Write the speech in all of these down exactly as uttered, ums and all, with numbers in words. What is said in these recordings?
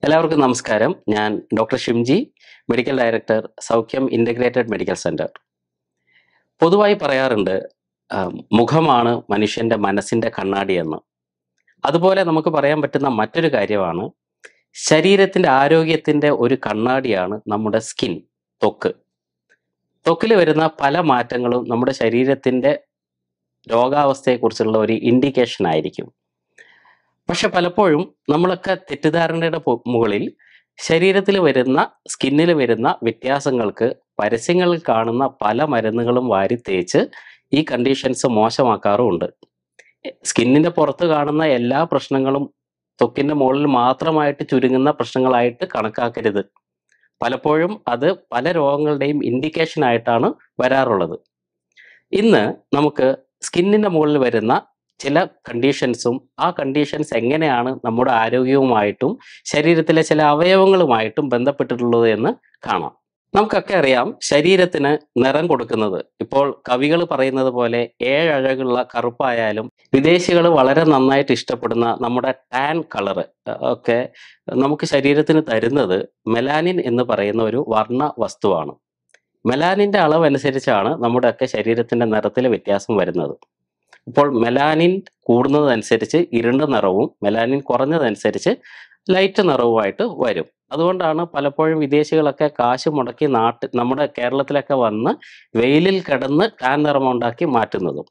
എല്ലാവർക്കും നമസ്കാരം. ഞാൻ doctor Shimji, medical director, Saukhyam integrated medical centre. പൊതുവായി പറയാറുണ്ട് മുഖമാണ് മനുഷ്യൻ്റെ മനസ്സിൻ്റെ കണ്ണാടി എന്ന്. അതുപോലെ നമുക്ക് പറയാൻ പറ്റുന്ന മറ്റൊരു കാര്യമാണ് ശരീരത്തിൻ്റെ ആരോഗ്യത്തിൻ്റെ ഒരു കണ്ണാടിയാണ് നമ്മുടെ സ്കിൻ, ത്വക്ക്. ത്വക്കിൽ വരുന്ന പല മാറ്റങ്ങളും നമ്മുടെ ശരീരത്തിൻ്റെ രോഗാവസ്ഥയെക്കുറിച്ചുള്ള ഒരു ഇൻഡിക്കേഷൻ ആയിരിക്കും. പക്ഷെ പലപ്പോഴും നമ്മളൊക്കെ തെറ്റിദ്ധാരണയുടെ മുകളിൽ ശരീരത്തിൽ വരുന്ന സ്കിന്നിൽ വരുന്ന വ്യത്യാസങ്ങൾക്ക് പരസ്യങ്ങളിൽ കാണുന്ന പല മരുന്നുകളും വാരി തേച്ച് ഈ കണ്ടീഷൻസ് മോശമാക്കാറുമുണ്ട്. സ്കിന്നിൻ്റെ പുറത്ത് കാണുന്ന എല്ലാ പ്രശ്നങ്ങളും ത്വക്കിൻ്റെ മുകളിൽ മാത്രമായിട്ട് ചുരുങ്ങുന്ന പ്രശ്നങ്ങളായിട്ട് കണക്കാക്കരുത്. പലപ്പോഴും അത് പല രോഗങ്ങളുടെയും ഇൻഡിക്കേഷൻ ആയിട്ടാണ് വരാറുള്ളത്. ഇന്ന് നമുക്ക് സ്കിന്നിൻ്റെ മുകളിൽ വരുന്ന ചില കണ്ടീഷൻസും ആ കണ്ടീഷൻസ് എങ്ങനെയാണ് നമ്മുടെ ആരോഗ്യവുമായിട്ടും ശരീരത്തിലെ ചില അവയവങ്ങളുമായിട്ടും ബന്ധപ്പെട്ടിട്ടുള്ളത് എന്ന് കാണാം. നമുക്കൊക്കെ അറിയാം, ശരീരത്തിന് നിറം കൊടുക്കുന്നത് ഇപ്പോൾ കവികൾ പറയുന്നത് പോലെ ഏഴഴകുള്ള കറുപ്പായാലും വിദേശികൾ വളരെ നന്നായിട്ട് ഇഷ്ടപ്പെടുന്ന നമ്മുടെ ടാൻ കളറ് ഒക്കെ നമുക്ക് ശരീരത്തിന് തരുന്നത് മെലാനിൻ എന്ന് പറയുന്ന ഒരു വർണ്ണ വസ്തുവാണ്. മെലാനിൻ്റെ അളവനുസരിച്ചാണ് നമ്മുടെയൊക്കെ ശരീരത്തിൻ്റെ നിറത്തിൽ വ്യത്യാസം വരുന്നത്. ഇപ്പോൾ മെലാനിൻ കൂടുന്നതനുസരിച്ച് ഇരുണ്ട നിറവും മെലാനിൻ കുറഞ്ഞതനുസരിച്ച് ലൈറ്റ് നിറവുമായിട്ട് വരും. അതുകൊണ്ടാണ് പലപ്പോഴും വിദേശികളൊക്കെ കാശ് മുടക്കി നാട്ട് നമ്മുടെ കേരളത്തിലൊക്കെ വന്ന് വെയിലിൽ കിടന്ന് ടാൻ നിറമുണ്ടാക്കി മാറ്റുന്നതും.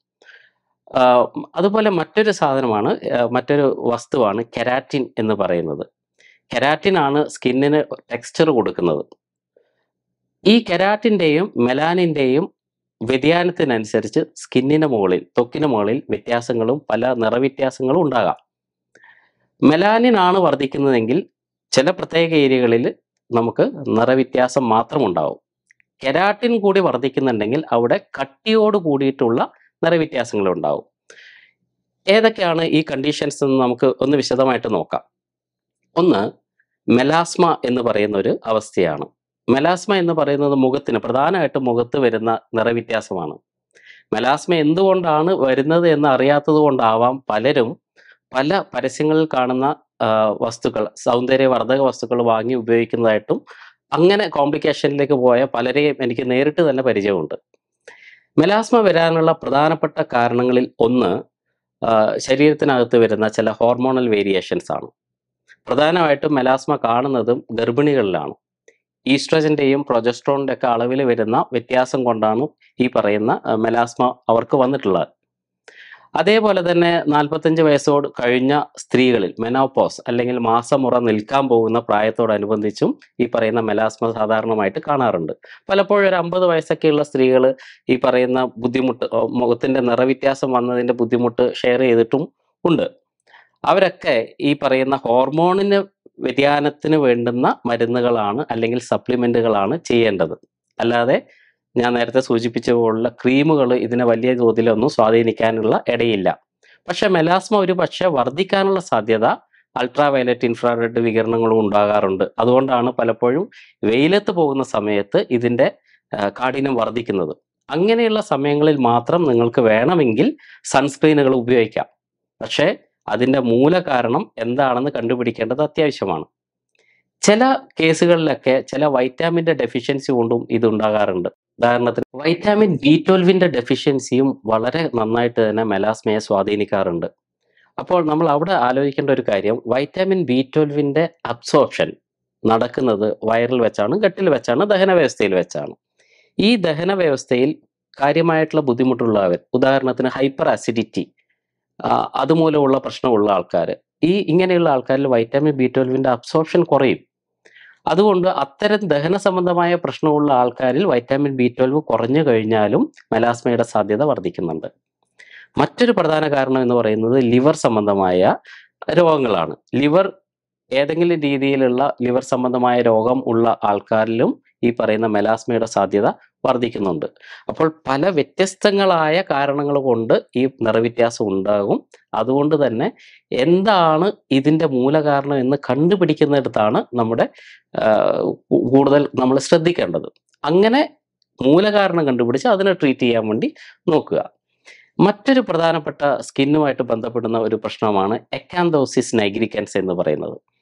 അതുപോലെ മറ്റൊരു സാധനമാണ്, മറ്റൊരു വസ്തുവാണ് കെരാറ്റിൻ എന്ന് പറയുന്നത്. കെരാറ്റിൻ ആണ് സ്കിന്നിന് ടെക്സ്ചർ കൊടുക്കുന്നത്. ഈ കെരാറ്റിൻ്റെയും മെലാനിൻ്റെയും വ്യതിയാനത്തിനനുസരിച്ച് സ്കിന്നിന് മുകളിൽ, ത്വക്കിന് മുകളിൽ വ്യത്യാസങ്ങളും പല നിറവ്യത്യാസങ്ങളും ഉണ്ടാകാം. മെലാനിൻ ആണ് വർദ്ധിക്കുന്നതെങ്കിൽ ചില പ്രത്യേക ഏരിയകളിൽ നമുക്ക് നിറവ്യത്യാസം മാത്രം ഉണ്ടാവും. കെരാറ്റിൻ കൂടി വർദ്ധിക്കുന്നുണ്ടെങ്കിൽ അവിടെ കട്ടിയോട് കൂടിയിട്ടുള്ള നിറവ്യത്യാസങ്ങൾ ഉണ്ടാവും. ഏതൊക്കെയാണ് ഈ കണ്ടീഷൻസ് എന്ന് നമുക്ക് ഒന്ന് വിശദമായിട്ട് നോക്കാം. ഒന്ന്, മെലാസ്മ എന്ന് പറയുന്ന ഒരു അവസ്ഥയാണ്. മെലാസ്മ എന്ന് പറയുന്നത് മുഖത്തിന്, പ്രധാനമായിട്ടും മുഖത്ത് വരുന്ന നിറവ്യത്യാസമാണ്. മെലാസ്മ എന്തുകൊണ്ടാണ് വരുന്നത് എന്ന് അറിയാത്തത് കൊണ്ടാവാം പലരും പല പരസ്യങ്ങളിൽ കാണുന്ന വസ്തുക്കൾ, സൗന്ദര്യവർദ്ധക വസ്തുക്കൾ വാങ്ങി ഉപയോഗിക്കുന്നതായിട്ടും അങ്ങനെ കോംപ്ലിക്കേഷനിലേക്ക് പോയ പലരെയും എനിക്ക് നേരിട്ട് തന്നെ പരിചയമുണ്ട്. മെലാസ്മ വരാനുള്ള പ്രധാനപ്പെട്ട കാരണങ്ങളിൽ ഒന്ന് ശരീരത്തിനകത്ത് വരുന്ന ചില ഹോർമോണൽ വേരിയേഷൻസ് ആണ്. പ്രധാനമായിട്ടും മെലാസ്മ കാണുന്നതും ഗർഭിണികളിലാണ്. ഈസ്ട്രജൻ്റെയും പ്രൊജസ്ട്രോണിൻ്റെ ഒക്കെ അളവിൽ വരുന്ന വ്യത്യാസം കൊണ്ടാണ് ഈ പറയുന്ന മെലാസ്മ അവർക്ക് വന്നിട്ടുള്ളത്. അതേപോലെ തന്നെ നാൽപ്പത്തഞ്ച് വയസ്സോട് കഴിഞ്ഞ സ്ത്രീകളിൽ മെനോപോസ് അല്ലെങ്കിൽ മാസമുറ നിൽക്കാൻ പോകുന്ന പ്രായത്തോടനുബന്ധിച്ചും ഈ പറയുന്ന മെലാസ്മ സാധാരണമായിട്ട് കാണാറുണ്ട്. പലപ്പോഴും ഒരു അമ്പത് വയസ്സൊക്കെയുള്ള സ്ത്രീകൾ ഈ പറയുന്ന ബുദ്ധിമുട്ട്, മുഖത്തിൻ്റെ നിറവ്യത്യാസം വന്നതിൻ്റെ ബുദ്ധിമുട്ട് ഷെയർ ചെയ്തിട്ടും ഉണ്ട്. അവരൊക്കെ ഈ പറയുന്ന ഹോർമോണിന് വ്യതിയാനത്തിന് വേണ്ടുന്ന മരുന്നുകളാണ് അല്ലെങ്കിൽ സപ്ലിമെൻറ്റുകളാണ് ചെയ്യേണ്ടത്. അല്ലാതെ ഞാൻ നേരത്തെ സൂചിപ്പിച്ച പോലുള്ള ക്രീമുകൾ ഇതിനെ വലിയ തോതിലൊന്നും സ്വാധീനിക്കാനുള്ള ഇടയില്ല. പക്ഷെ മെലാസ്മ ഒരു പക്ഷേ വർദ്ധിക്കാനുള്ള സാധ്യത അൾട്രാ വയലറ്റ്, ഇൻഫ്രാറെഡ് വികിരണങ്ങളും ഉണ്ടാകാറുണ്ട്. അതുകൊണ്ടാണ് പലപ്പോഴും വെയിലത്ത് പോകുന്ന സമയത്ത് ഇതിൻ്റെ കാഠിന്യം വർദ്ധിക്കുന്നത്. അങ്ങനെയുള്ള സമയങ്ങളിൽ മാത്രം നിങ്ങൾക്ക് വേണമെങ്കിൽ സൺസ്ക്രീനുകൾ ഉപയോഗിക്കാം. പക്ഷേ അതിൻ്റെ മൂലകാരണം എന്താണെന്ന് കണ്ടുപിടിക്കേണ്ടത് അത്യാവശ്യമാണ്. ചില കേസുകളിലൊക്കെ ചില വൈറ്റാമിൻ്റെ ഡെഫിഷ്യൻസി കൊണ്ടും ഇതുണ്ടാകാറുണ്ട്. ഉദാഹരണത്തിന് വൈറ്റാമിൻ ബി ട്വൽവിൻ്റെ ഡെഫിഷ്യൻസിയും വളരെ നന്നായിട്ട് തന്നെ മെലാസ്മയെ സ്വാധീനിക്കാറുണ്ട്. അപ്പോൾ നമ്മൾ അവിടെ ആലോചിക്കേണ്ട ഒരു കാര്യം, വൈറ്റാമിൻ ബി ട്വൽവിൻ്റെ അബ്സോർപ്ഷൻ നടക്കുന്നത് വയറിൽ വെച്ചാണ്, ഗട്ടിൽ വെച്ചാണ്, ദഹന വ്യവസ്ഥയിൽ വെച്ചാണ്. ഈ ദഹന വ്യവസ്ഥയിൽ കാര്യമായിട്ടുള്ള ബുദ്ധിമുട്ടുള്ളവർ, ഉദാഹരണത്തിന് ഹൈപ്പർ അസിഡിറ്റി അതുമൂലമുള്ള പ്രശ്നമുള്ള ആൾക്കാർ, ഈ ഇങ്ങനെയുള്ള ആൾക്കാരിൽ വൈറ്റാമിൻ ബി ട്വൽവിൻ്റെ അബ്സോർപ്ഷൻ കുറയും. അതുകൊണ്ട് അത്തരം ദഹന സംബന്ധമായ പ്രശ്നമുള്ള ആൾക്കാരിൽ വൈറ്റാമിൻ ബി ട്വൽവ് കുറഞ്ഞു കഴിഞ്ഞാലും മെലാസ്മയുടെ സാധ്യത വർദ്ധിക്കുന്നുണ്ട്. മറ്റൊരു പ്രധാന കാരണം എന്ന് പറയുന്നത് ലിവർ സംബന്ധമായ രോഗങ്ങളാണ്. ലിവർ ഏതെങ്കിലും രീതിയിലുള്ള ലിവർ സംബന്ധമായ രോഗം ഉള്ള ആൾക്കാരിലും ഈ പറയുന്ന മെലാസ്മയുടെ സാധ്യത വർദ്ധിക്കുന്നുണ്ട്. അപ്പോൾ പല വ്യത്യസ്തങ്ങളായ കാരണങ്ങൾ കൊണ്ട് ഈ നിറവ്യത്യാസം ഉണ്ടാകും. അതുകൊണ്ട് തന്നെ എന്താണ് ഇതിൻ്റെ മൂലകാരണം എന്ന് കണ്ടുപിടിക്കുന്നിടത്താണ് നമ്മുടെ കൂടുതൽ നമ്മൾ ശ്രദ്ധിക്കേണ്ടത്. അങ്ങനെ മൂലകാരണം കണ്ടുപിടിച്ച് അതിനെ ട്രീറ്റ് ചെയ്യാൻ വേണ്ടി നോക്കുക. മറ്റൊരു പ്രധാനപ്പെട്ട സ്കിന്നുമായിട്ട് ബന്ധപ്പെടുന്ന ഒരു പ്രശ്നമാണ് എക്കാന്തോസിസ് നൈഗ്രിക്കൻസ് എന്ന് പറയുന്നത്.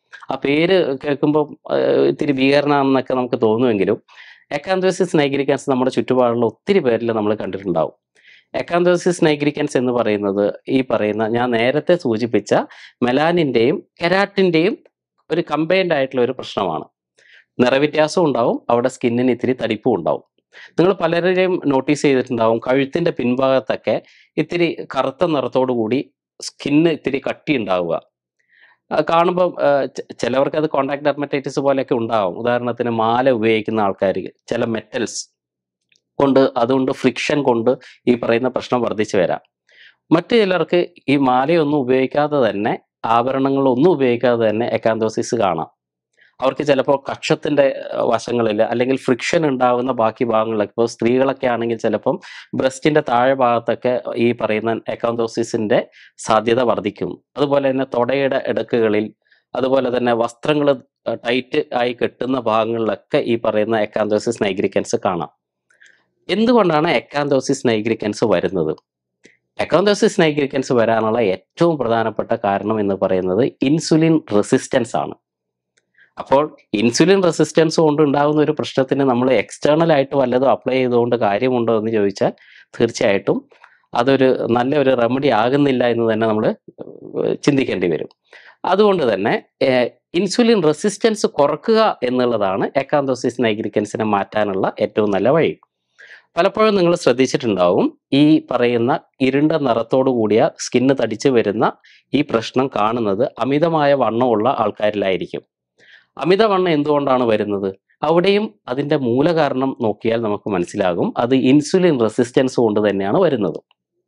ആ പേര് കേൾക്കുമ്പോൾ ഇത്തിരി ഭീകരനാണെന്നൊക്കെ നമുക്ക് തോന്നുമെങ്കിലും എക്കാന്തോസിസ് നൈഗ്രിക്കൻസ് നമ്മുടെ ചുറ്റുപാടുള്ള ഒത്തിരി പേരിൽ നമ്മൾ കണ്ടിട്ടുണ്ടാവും. എക്കാന്തോസിസ് നൈഗ്രിക്കൻസ് എന്ന് പറയുന്നത് ഈ പറയുന്ന ഞാൻ നേരത്തെ സൂചിപ്പിച്ച മെലാനിൻ്റെയും കെരാറ്റിൻ്റെയും ഒരു കമ്പൈൻഡ് ആയിട്ടുള്ള ഒരു പ്രശ്നമാണ്. നിറവ്യത്യാസം ഉണ്ടാവും, അവിടെ സ്കിന്നിന് ഇത്തിരി തടിപ്പും ഉണ്ടാവും. നിങ്ങൾ പലരെയും നോട്ടീസ് ചെയ്തിട്ടുണ്ടാവും, കഴുത്തിൻ്റെ പിൻഭാഗത്തൊക്കെ ഇത്തിരി കറുത്ത നിറത്തോടു കൂടി സ്കിന്ന് ഇത്തിരി കട്ടി ഉണ്ടാവുക. കാണുമ്പോൾ ചിലവർക്ക് അത് കോണ്ടാക്ട് ഡെർമറ്റൈറ്റിസ് പോലെയൊക്കെ ഉണ്ടാവും. ഉദാഹരണത്തിന് മാല ഉപയോഗിക്കുന്ന ആൾക്കാർ ചില മെറ്റൽസ് കൊണ്ട് അതുകൊണ്ട് ഫ്രിക്ഷൻ കൊണ്ട് ഈ പറയുന്ന പ്രശ്നം വർദ്ധിച്ചു വരാം. മറ്റു ചിലർക്ക് ഈ മാലയൊന്നും ഉപയോഗിക്കാതെ തന്നെ, ആഭരണങ്ങളൊന്നും ഉപയോഗിക്കാതെ തന്നെ എക്കാന്തോസിസ് കാണാം. അവർക്ക് ചിലപ്പോൾ കക്ഷത്തിൻ്റെ വശങ്ങളിൽ അല്ലെങ്കിൽ ഫ്രിക്ഷൻ ഉണ്ടാകുന്ന ബാക്കി ഭാഗങ്ങളിലൊക്കെ, ഇപ്പോൾ സ്ത്രീകളൊക്കെ ആണെങ്കിൽ ചിലപ്പം ബ്രസ്റ്റിൻ്റെ താഴെ ഭാഗത്തൊക്കെ ഈ പറയുന്ന എക്കാന്തോസിസിൻ്റെ സാധ്യത വർദ്ധിക്കും. അതുപോലെ തന്നെ തൊടയുടെ ഇടക്കുകളിൽ, അതുപോലെ തന്നെ വസ്ത്രങ്ങൾ ടൈറ്റ് ആയി കെട്ടുന്ന ഭാഗങ്ങളിലൊക്കെ ഈ പറയുന്ന എക്കാന്തോസിസ് നൈഗ്രിക്കൻസ് കാണാം. എന്തുകൊണ്ടാണ് എക്കാന്തോസിസ് നൈഗ്രിക്കൻസ് വരുന്നത്? എക്കാന്തോസിസ് നൈഗ്രിക്കൻസ് വരാനുള്ള ഏറ്റവും പ്രധാനപ്പെട്ട കാരണം എന്ന് പറയുന്നത് ഇൻസുലിൻ റെസിസ്റ്റൻസ് ആണ്. അപ്പോൾ ഇൻസുലിൻ റെസിസ്റ്റൻസ് കൊണ്ട് ഉണ്ടാകുന്ന ഒരു പ്രശ്നത്തിന് നമ്മൾ എക്സ്റ്റേണൽ ആയിട്ട് വല്ലതും അപ്ലൈ ചെയ്തുകൊണ്ട് കാര്യമുണ്ടോ എന്ന് ചോദിച്ചാൽ തീർച്ചയായിട്ടും അതൊരു നല്ല ഒരു റെമഡി ആകുന്നില്ല എന്ന് തന്നെ നമ്മൾ ചിന്തിക്കേണ്ടി വരും. അതുകൊണ്ട് തന്നെ ഇൻസുലിൻ റെസിസ്റ്റൻസ് കുറക്കുക എന്നുള്ളതാണ് എക്കാന്തോസിസ് നൈഗ്രിക്കൻസിനെ മാറ്റാനുള്ള ഏറ്റവും നല്ല വഴി. പലപ്പോഴും നിങ്ങൾ ശ്രദ്ധിച്ചിട്ടുണ്ടാവും, ഈ പറയുന്ന ഇരുണ്ട നിറത്തോടു കൂടിയ സ്കിന്ന് തടിച്ചു വരുന്ന ഈ പ്രശ്നം കാണുന്നത് അമിതമായ വണ്ണമുള്ള ആൾക്കാരിലായിരിക്കും. അമിതവണ്ണം എന്തുകൊണ്ടാണ് വരുന്നത്? അവിടെയും അതിൻ്റെ മൂലകാരണം നോക്കിയാൽ നമുക്ക് മനസ്സിലാകും, അത് ഇൻസുലിൻ റെസിസ്റ്റൻസ് കൊണ്ട് തന്നെയാണ് വരുന്നത്.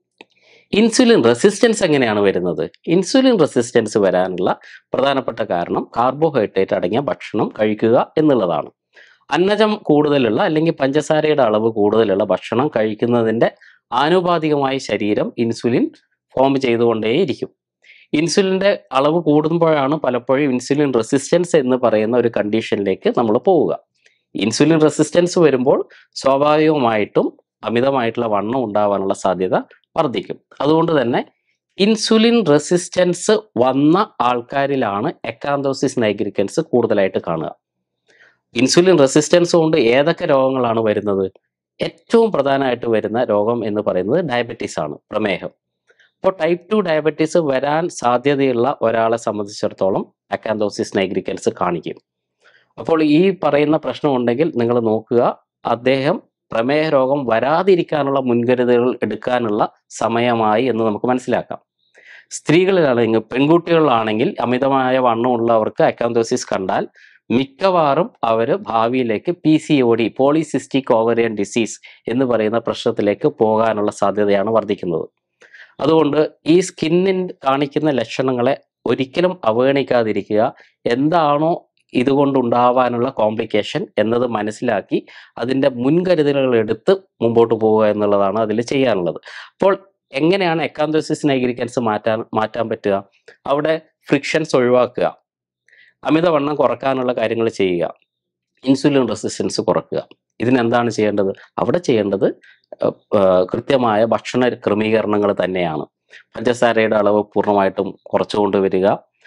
ഇൻസുലിൻ റെസിസ്റ്റൻസ് എങ്ങനെയാണ് വരുന്നത്? ഇൻസുലിൻ റെസിസ്റ്റൻസ് വരാനുള്ള പ്രധാനപ്പെട്ട കാരണം കാർബോഹൈഡ്രേറ്റ് അടങ്ങിയ ഭക്ഷണം കഴിക്കുക എന്നുള്ളതാണ്. അന്നജം കൂടുതലുള്ള അല്ലെങ്കിൽ പഞ്ചസാരയുടെ അളവ് കൂടുതലുള്ള ഭക്ഷണം കഴിക്കുന്നതിൻ്റെ ആനുപാതികമായി ശരീരം ഇൻസുലിൻ ഫോം ചെയ്തുകൊണ്ടേയിരിക്കും. ഇൻസുലിൻ്റെ അളവ് കൂടുമ്പോഴാണ് പലപ്പോഴും ഇൻസുലിൻ റെസിസ്റ്റൻസ് എന്ന് പറയുന്ന ഒരു കണ്ടീഷനിലേക്ക് നമ്മൾ പോവുക. ഇൻസുലിൻ റെസിസ്റ്റൻസ് വരുമ്പോൾ സ്വാഭാവികമായിട്ടും അമിതമായിട്ടുള്ള വണ്ണം ഉണ്ടാവാനുള്ള സാധ്യത വർദ്ധിക്കും. അതുകൊണ്ട് തന്നെ ഇൻസുലിൻ റെസിസ്റ്റൻസ് വന്ന ആൾക്കാരിലാണ് എക്കാന്തോസിസ് നൈഗ്രിക്കൻസ് കൂടുതലായിട്ട് കാണുക. ഇൻസുലിൻ റെസിസ്റ്റൻസ് കൊണ്ട് ഏതൊക്കെ രോഗങ്ങളാണ് വരുന്നത്? ഏറ്റവും പ്രധാനമായിട്ട് വരുന്ന രോഗം എന്ന് പറയുന്നത് ഡയബറ്റീസ് ആണ്, പ്രമേഹം. അപ്പോൾ ടൈപ്പ് ടു ഡയബറ്റീസ് വരാൻ സാധ്യതയുള്ള ഒരാളെ സംബന്ധിച്ചിടത്തോളം അക്കാന്തോസിസ് നൈഗ്രിക്കൻസ് കാണിക്കും. അപ്പോൾ ഈ പറയുന്ന പ്രശ്നം ഉണ്ടെങ്കിൽ നിങ്ങൾ നോക്കുക, അദ്ദേഹം പ്രമേഹ രോഗം വരാതിരിക്കാനുള്ള മുൻകരുതലുകൾ എടുക്കാനുള്ള സമയമായി എന്ന് നമുക്ക് മനസ്സിലാക്കാം. സ്ത്രീകളിലാണെങ്കിൽ, പെൺകുട്ടികളിലാണെങ്കിൽ അമിതമായ വണ്ണമുള്ളവർക്ക് അക്കാന്തോസിസ് കണ്ടാൽ മിക്കവാറും അവർ ഭാവിയിലേക്ക് P C O D, polycystic ovarian disease എന്ന് പറയുന്ന പ്രശ്നത്തിലേക്ക് പോകാനുള്ള സാധ്യതയാണ് വർദ്ധിക്കുന്നത്. അതുകൊണ്ട് ഈ സ്കിന്നിൻ കാണിക്കുന്ന ലക്ഷണങ്ങളെ ഒരിക്കലും അവഗണിക്കാതിരിക്കുക. എന്താണോ ഇതുകൊണ്ടുണ്ടാവാനുള്ള കോംപ്ലിക്കേഷൻ എന്നത് മനസ്സിലാക്കി അതിൻ്റെ മുൻകരുതലുകൾ എടുത്ത് മുമ്പോട്ട് പോവുക എന്നുള്ളതാണ് അതിൽ ചെയ്യാനുള്ളത്. അപ്പോൾ എങ്ങനെയാണ് എക്കാന്തോസിസ് നൈഗ്രിക്കൻസ് മാറ്റാൻ മാറ്റാൻ പറ്റുക? അവിടെ ഫ്രിക്ഷൻസ് ഒഴിവാക്കുക, അമിതവണ്ണം കുറക്കാനുള്ള കാര്യങ്ങൾ ചെയ്യുക, ഇൻസുലിൻ റെസിസ്റ്റൻസ് കുറക്കുക. ഇതിനെന്താണ് ചെയ്യേണ്ടത്? അവിടെ ചെയ്യേണ്ടത് കൃത്യമായ ഭക്ഷണ ക്രമീകരണങ്ങൾ തന്നെയാണ്. പഞ്ചസാരയുടെ അളവ് പൂർണ്ണമായിട്ടും കുറച്ചു കൊണ്ടുവരിക,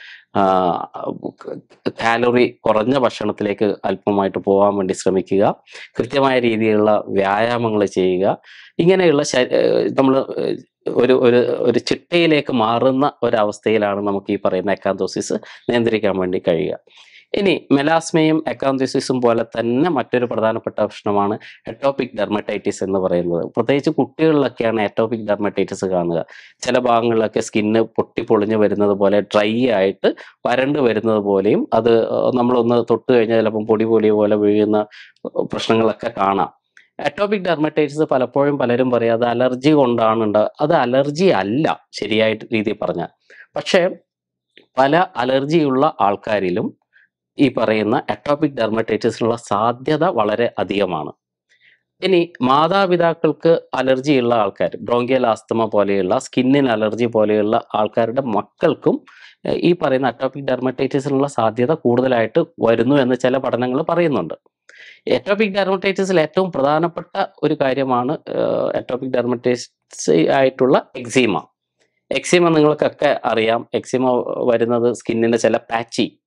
കാലറി കുറഞ്ഞ ഭക്ഷണത്തിലേക്ക് അല്പമായിട്ട് പോകാൻ വേണ്ടി ശ്രമിക്കുക, കൃത്യമായ രീതിയിലുള്ള വ്യായാമങ്ങൾ ചെയ്യുക. ഇങ്ങനെയുള്ള നമ്മൾ ഒരു ഒരു ഒരു ചിട്ടയിലേക്ക് മാറുന്ന ഒരവസ്ഥയിലാണ് നമുക്ക് ഈ പറയുന്ന എക്കാന്തോസിസ് നിയന്ത്രിക്കാൻ വേണ്ടി കഴിയുക. ഇനി മെലാസ്മയും എക്കാന്തോസിസും പോലെ തന്നെ മറ്റൊരു പ്രധാനപ്പെട്ട പ്രശ്നമാണ് എറ്റോപിക് ഡെർമറ്റൈറ്റിസ് എന്ന് പറയുന്നത്. പ്രത്യേകിച്ച് കുട്ടികളിലൊക്കെയാണ് എറ്റോപിക് ഡെർമറ്റൈറ്റിസ് കാണുക. ചില ഭാഗങ്ങളിലൊക്കെ സ്കിന്ന് പൊട്ടിപ്പൊളിഞ്ഞ് വരുന്നത് പോലെ, ഡ്രൈ ആയിട്ട് വരണ്ട് വരുന്നത് പോലെയും, അത് നമ്മളൊന്ന് തൊട്ട് കഴിഞ്ഞാൽ ചിലപ്പം പൊടി പൊടി പോലെ വീഴുന്ന പ്രശ്നങ്ങളൊക്കെ കാണാം. എറ്റോപിക് ഡെർമറ്റൈറ്റിസ് പലപ്പോഴും പലരും പറയും അത് അലർജി കൊണ്ടാണ് ഉണ്ടാകുക. അത് അലർജി അല്ല ശരിയായിട്ട് രീതിയിൽ പറഞ്ഞാൽ. പക്ഷേ പല അലർജിയുള്ള ആൾക്കാരിലും ഈ പറയുന്ന എറ്റോപിക് ഡെർമറ്റൈറ്റിസിനുള്ള സാധ്യത വളരെ അധികമാണ്. ഇനി മാതാപിതാക്കൾക്ക് അലർജിയുള്ള ആൾക്കാർ, ബ്രോങ്കിയൽ ആസ്തമ പോലെയുള്ള, സ്കിന്നിന് അലർജി പോലെയുള്ള ആൾക്കാരുടെ മക്കൾക്കും ഈ പറയുന്ന എറ്റോപിക് ഡെർമറ്റൈറ്റിസിനുള്ള സാധ്യത കൂടുതലായിട്ട് വരുന്നു എന്ന് ചില പഠനങ്ങൾ പറയുന്നുണ്ട്. എറ്റോപിക് ഡെർമറ്റൈറ്റിസിൽ ഏറ്റവും പ്രധാനപ്പെട്ട ഒരു കാര്യമാണ് എറ്റോപിക് ഡെർമറ്റൈറ്റിസ് ആയിട്ടുള്ള എക്സീമ. എക്സീമ നിങ്ങൾക്കൊക്കെ അറിയാം. എക്സീമ വരുന്നത് സ്കിന്നിൻ്റെ ചില പാച്ചി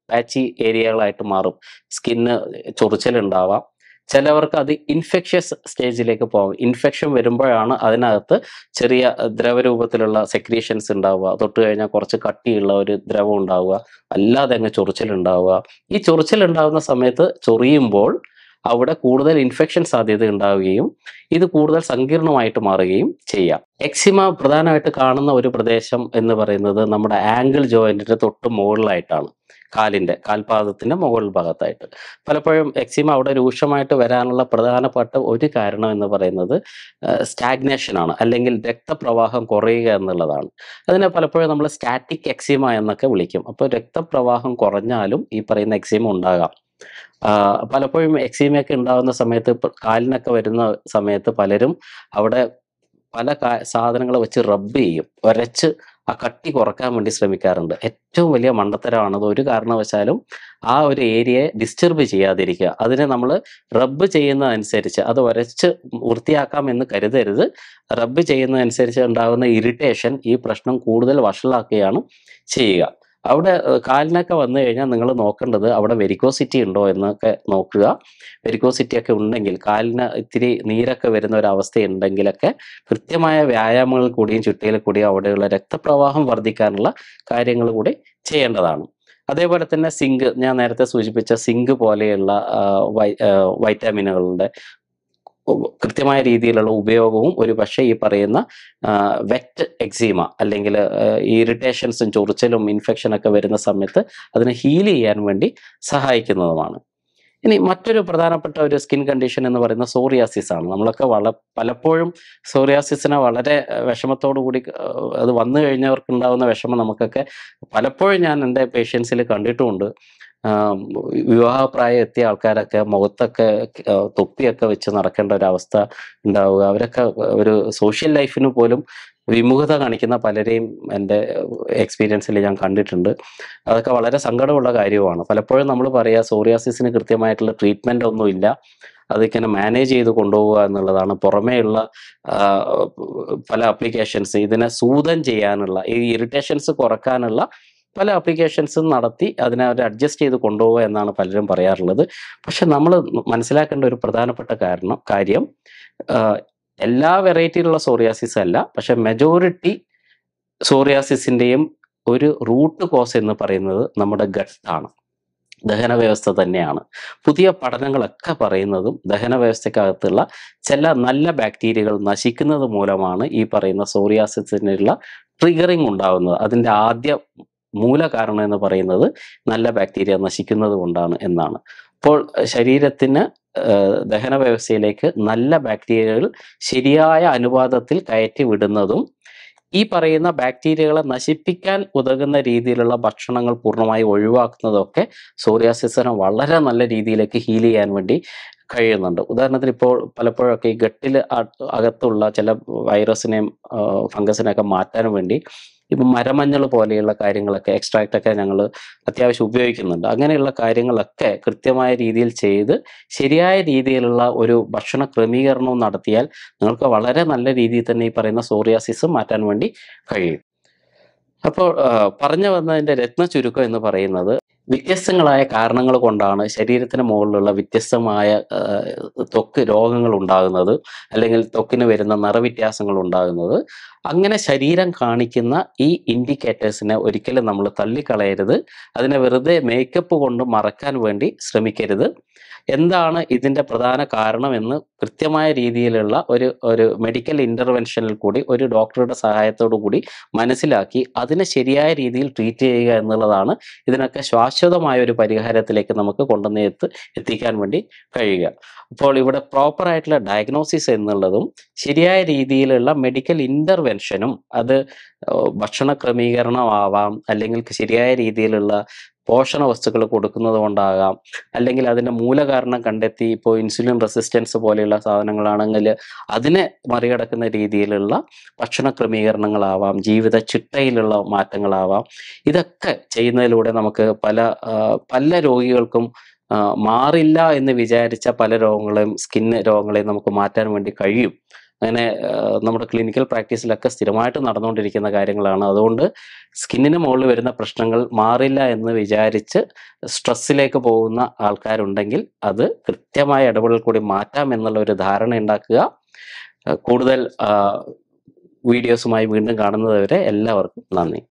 പാച്ചി ഏരിയകളായിട്ട് മാറും. സ്കിന്ന് ചൊറിച്ചിലുണ്ടാവാം. ചിലവർക്ക് അത് ഇൻഫെക്ഷ്യസ് സ്റ്റേജിലേക്ക് പോകും. ഇൻഫെക്ഷൻ വരുമ്പോഴാണ് അതിനകത്ത് ചെറിയ ദ്രവരൂപത്തിലുള്ള സെക്രീഷൻസ് ഉണ്ടാവുക. തൊട്ട് കഴിഞ്ഞാൽ കുറച്ച് കട്ടിയുള്ള ഒരു ദ്രവം ഉണ്ടാവുക. അല്ലാതെ അങ്ങ് ചൊറിച്ചിലുണ്ടാവുക. ഈ ചൊറിച്ചിലുണ്ടാവുന്ന സമയത്ത് ചൊറിയുമ്പോൾ അവിടെ കൂടുതൽ ഇൻഫെക്ഷൻ സാധ്യത ഉണ്ടാവുകയും ഇത് കൂടുതൽ സങ്കീർണമായിട്ട് മാറുകയും ചെയ്യാം. എക്സിമ പ്രധാനമായിട്ട് കാണുന്ന ഒരു പ്രദേശം എന്ന് പറയുന്നത് നമ്മുടെ ആംഗിൾ ജോയിന്റിന്റെ തൊട്ട് മുകളിലായിട്ടാണ്. കാലിന്റെ കാൽപാദത്തിന്റെ മുകൾ ഭാഗത്തായിട്ട്. പലപ്പോഴും എക്സിമ അവിടെ രൂക്ഷമായിട്ട് വരാനുള്ള പ്രധാനപ്പെട്ട ഒരു കാരണം എന്ന് പറയുന്നത് സ്റ്റാഗ്നേഷൻ ആണ്, അല്ലെങ്കിൽ രക്തപ്രവാഹം കുറയുക എന്നുള്ളതാണ്. അതിനെ പലപ്പോഴും നമ്മൾ സ്റ്റാറ്റിക് എക്സിമ എന്നൊക്കെ വിളിക്കും. അപ്പോൾ രക്തപ്രവാഹം കുറഞ്ഞാലും ഈ പറയുന്ന എക്സിമ ഉണ്ടാകാം. ആഹ് പലപ്പോഴും എക്സീമയൊക്കെ ഉണ്ടാകുന്ന സമയത്ത് കാലിനൊക്കെ വരുന്ന സമയത്ത് പലരും അവിടെ പല സാധനങ്ങൾ വെച്ച് റബ്ബ് ചെയ്യും, ഉരച്ച് ആ കട്ടി കുറക്കാൻ വേണ്ടി ശ്രമിക്കാറുണ്ട്. ഏറ്റവും വലിയ മണ്ടത്തരമാണത്. ഒരു കാരണവശാലും ആ ഒരു ഏരിയയെ ഡിസ്റ്റർബ് ചെയ്യാതിരിക്കുക. അതിനെ നമ്മൾ റബ്ബ് ചെയ്യുന്നതനുസരിച്ച് അത് ഉരച്ച് വൃത്തിയാക്കാം എന്ന് കരുതരുത്. റബ്ബ് ചെയ്യുന്നതനുസരിച്ച് ഉണ്ടാകുന്ന ഇറിറ്റേഷൻ ഈ പ്രശ്നം കൂടുതൽ വഷളാക്കുകയാണ് ചെയ്യുക. അവിടെ കാലിനൊക്കെ വന്നു കഴിഞ്ഞാൽ നിങ്ങൾ നോക്കേണ്ടത് അവിടെ വെരിക്കോസിറ്റി ഉണ്ടോ എന്നൊക്കെ നോക്കുക. വെരിക്കോസിറ്റി ഒക്കെ ഉണ്ടെങ്കിൽ, കാലിന് ഇത്തിരി നീരൊക്കെ വരുന്ന ഒരു അവസ്ഥ ഉണ്ടെങ്കിലൊക്കെ കൃത്യമായ വ്യായാമങ്ങൾ കൂടിയും ചുറ്റിയിൽ കൂടിയും അവിടെയുള്ള രക്തപ്രവാഹം വർദ്ധിക്കാനുള്ള കാര്യങ്ങൾ കൂടി ചെയ്യേണ്ടതാണ്. അതേപോലെ തന്നെ സിങ്ക്, ഞാൻ നേരത്തെ സൂചിപ്പിച്ച സിങ്ക് പോലെയുള്ള വൈ വൈറ്റാമിനുകളുടെ കൃത്യമായ രീതിയിലുള്ള ഉപയോഗവും ഒരു പക്ഷേ ഈ പറയുന്ന വെറ്റ് എക്സീമ അല്ലെങ്കിൽ ഇറിറ്റേഷൻസും ചൊറിച്ചിലും ഇൻഫെക്ഷനൊക്കെ വരുന്ന സമയത്ത് അതിനെ ഹീൽ ചെയ്യാൻ വേണ്ടി സഹായിക്കുന്നതുമാണ്. ഇനി മറ്റൊരു പ്രധാനപ്പെട്ട ഒരു സ്കിൻ കണ്ടീഷൻ എന്ന് പറയുന്ന സോറിയാസിസ് ആണ്. നമ്മളൊക്കെ വള പലപ്പോഴും സോറിയാസിസിനെ വളരെ വിഷമത്തോടു കൂടി, അത് വന്നു കഴിഞ്ഞവർക്ക് ഉണ്ടാകുന്ന വിഷമം നമുക്കൊക്കെ പലപ്പോഴും ഞാൻ എൻ്റെ പേഷ്യൻസിൽ കണ്ടിട്ടുമുണ്ട്. വിവാഹപ്രായം എത്തിയ ആൾക്കാരൊക്കെ മുഖത്തൊക്കെ തൊപ്പിയൊക്കെ വെച്ച് നടക്കേണ്ട ഒരു അവസ്ഥ ഉണ്ടാവുക. അവരൊക്കെ ഒരു സോഷ്യൽ ലൈഫിന് പോലും വിമുഖത കാണിക്കുന്ന പലരെയും എൻ്റെ എക്സ്പീരിയൻസിൽ ഞാൻ കണ്ടിട്ടുണ്ട്. അതൊക്കെ വളരെ സങ്കടമുള്ള കാര്യമാണ്. പലപ്പോഴും നമ്മൾ പറയുക സോറിയാസിസിന് കൃത്യമായിട്ടുള്ള ട്രീറ്റ്മെൻ്റ് ഒന്നുമില്ല, അതിങ്ങനെ മാനേജ് ചെയ്ത് കൊണ്ടുപോവുക എന്നുള്ളതാണ്. പുറമേയുള്ള പല ആപ്ലിക്കേഷൻസ് ഇതിനെ സൂതൻ ചെയ്യാനുള്ള, ഈ ഇറിറ്റേഷൻസ് കുറക്കാനുള്ള പല ആപ്ലിക്കേഷൻസും നടത്തി അതിനെ അവർ അഡ്ജസ്റ്റ് ചെയ്ത് കൊണ്ടുപോവുക എന്നാണ് പലരും പറയാറുള്ളത്. പക്ഷെ നമ്മൾ മനസ്സിലാക്കേണ്ട ഒരു പ്രധാനപ്പെട്ട കാരണം കാര്യം എല്ലാ വെറൈറ്റിയിലുള്ള സോറിയാസിസ് അല്ല, പക്ഷെ മെജോറിറ്റി സോറിയാസിസിൻ്റെയും ഒരു റൂട്ട് കോസ് എന്ന് പറയുന്നത് നമ്മുടെ ഗട്ട് ആണ്, ദഹന വ്യവസ്ഥ തന്നെയാണ്. പുതിയ പഠനങ്ങളൊക്കെ പറയുന്നതും ദഹന വ്യവസ്ഥക്കകത്തുള്ള ചില നല്ല ബാക്ടീരിയകൾ നശിക്കുന്നത് മൂലമാണ് ഈ പറയുന്ന സോറിയാസിസിനുള്ള ട്രിഗറിങ് ഉണ്ടാകുന്നത്. അതിൻ്റെ ആദ്യ മൂല കാരണം എന്ന് പറയുന്നത് നല്ല ബാക്ടീരിയ നശിക്കുന്നത് കൊണ്ടാണ് എന്നാണ്. അപ്പോൾ ശരീരത്തിന് ദഹന വ്യവസ്ഥയിലേക്ക് നല്ല ബാക്ടീരിയകൾ ശരിയായ അനുപാതത്തിൽ കയറ്റി വിടുന്നതും ഈ പറയുന്ന ബാക്ടീരിയകളെ നശിപ്പിക്കാൻ ഉതകുന്ന രീതിയിലുള്ള ഭക്ഷണങ്ങൾ പൂർണ്ണമായി ഒഴിവാക്കുന്നതൊക്കെ സോറിയാസിസിനെ വളരെ നല്ല രീതിയിലേക്ക് ഹീൽ ചെയ്യാൻ വേണ്ടി കഴിയുന്നുണ്ട്. ഉദാഹരണത്തിന് ഇപ്പോൾ പലപ്പോഴൊക്കെ ഈ ഗട്ടിൽ അകത്തുള്ള ചില വൈറസിനെയും ഫംഗസിനെയൊക്കെ മാറ്റാൻ വേണ്ടി ഇപ്പം മരമഞ്ഞൾ പോലെയുള്ള കാര്യങ്ങളൊക്കെ എക്സ്ട്രാക്റ്റൊക്കെ ഞങ്ങൾ അത്യാവശ്യം ഉപയോഗിക്കുന്നുണ്ട്. അങ്ങനെയുള്ള കാര്യങ്ങളൊക്കെ കൃത്യമായ രീതിയിൽ ചെയ്ത് ശരിയായ രീതിയിലുള്ള ഒരു ഭക്ഷണ ക്രമീകരണവും നടത്തിയാൽ നിങ്ങൾക്ക് വളരെ നല്ല രീതിയിൽ തന്നെ ഈ പറയുന്ന സോറിയാസിസ് മാറ്റാൻ വേണ്ടി കഴിയും. അപ്പോൾ പറഞ്ഞു വന്നതിൻ്റെ രത്ന ചുരുക്കം എന്ന് പറയുന്നത്, വ്യത്യസ്തങ്ങളായ കാരണങ്ങൾ കൊണ്ടാണ് ശരീരത്തിന് മുകളിലുള്ള വ്യത്യസ്തമായ ത്വക്ക് രോഗങ്ങൾ ഉണ്ടാകുന്നത്, അല്ലെങ്കിൽ ത്വക്കിന് വരുന്ന നിറവ്യത്യാസങ്ങൾ ഉണ്ടാകുന്നത്. അങ്ങനെ ശരീരം കാണിക്കുന്ന ഈ ഇൻഡിക്കേറ്റേഴ്സിനെ ഒരിക്കലും നമ്മൾ തള്ളിക്കളയരുത്. അതിനെ വെറുതെ മേക്കപ്പ് കൊണ്ട് മറക്കാൻ വേണ്ടി ശ്രമിക്കരുത്. എന്താണ് ഇതിൻ്റെ പ്രധാന കാരണം എന്ന് കൃത്യമായ രീതിയിലുള്ള ഒരു ഒരു മെഡിക്കൽ ഇൻ്റർവെൻഷനിൽ കൂടി ഒരു ഡോക്ടറുടെ സഹായത്തോടു കൂടി മനസ്സിലാക്കി അതിനെ ശരിയായ രീതിയിൽ ട്രീറ്റ് ചെയ്യുക എന്നുള്ളതാണ് ഇതിനൊക്കെ ശാശ്വതമായ ഒരു പരിഹാരത്തിലേക്ക് നമുക്ക് കൊണ്ടുവന്ന് എത്തി എത്തിക്കാൻ വേണ്ടി കഴിയുക. അപ്പോൾ ഇവിടെ പ്രോപ്പറായിട്ടുള്ള ഡയഗ്നോസിസ് എന്നുള്ളതും ശരിയായ രീതിയിലുള്ള മെഡിക്കൽ ഇൻ്റർവെൻഷനും, അത് ഭക്ഷണ ക്രമീകരണമാവാം, അല്ലെങ്കിൽ ശരിയായ രീതിയിലുള്ള പോഷണ വസ്തുക്കൾ കൊടുക്കുന്നത് കൊണ്ടാകാം, അല്ലെങ്കിൽ അതിൻ്റെ മൂലകാരണം കണ്ടെത്തി ഇപ്പോൾ ഇൻസുലിൻ റെസിസ്റ്റൻസ് പോലെയുള്ള സാധനങ്ങളാണെങ്കിൽ അതിനെ മറികടക്കുന്ന രീതിയിലുള്ള ഭക്ഷണ ക്രമീകരണങ്ങളാവാം, ജീവിത ചിട്ടയിലുള്ള മാറ്റങ്ങളാവാം. ഇതൊക്കെ ചെയ്യുന്നതിലൂടെ നമുക്ക് പല പല രോഗികൾക്കും മാറില്ല എന്ന് വിചാരിച്ച പല രോഗങ്ങളെയും സ്കിൻ രോഗങ്ങളെയും നമുക്ക് മാറ്റാൻ വേണ്ടി കഴിയും. അങ്ങനെ നമ്മുടെ ക്ലിനിക്കൽ പ്രാക്ടീസിലൊക്കെ സ്ഥിരമായിട്ട് നടന്നുകൊണ്ടിരിക്കുന്ന കാര്യങ്ങളാണ്. അതുകൊണ്ട് സ്കിന്നിന് മുകളിൽ വരുന്ന പ്രശ്നങ്ങൾ മാറില്ല എന്ന് വിചാരിച്ച് സ്ട്രെസ്സിലേക്ക് പോകുന്ന ആൾക്കാരുണ്ടെങ്കിൽ അത് കൃത്യമായ ഇടപെടൽ കൂടി മാറ്റാം എന്നുള്ള ഒരു ധാരണ ഉണ്ടാക്കുക. കൂടുതൽ വീഡിയോസുമായി വീണ്ടും കാണുന്നത് വരെ എല്ലാവർക്കും നന്ദി.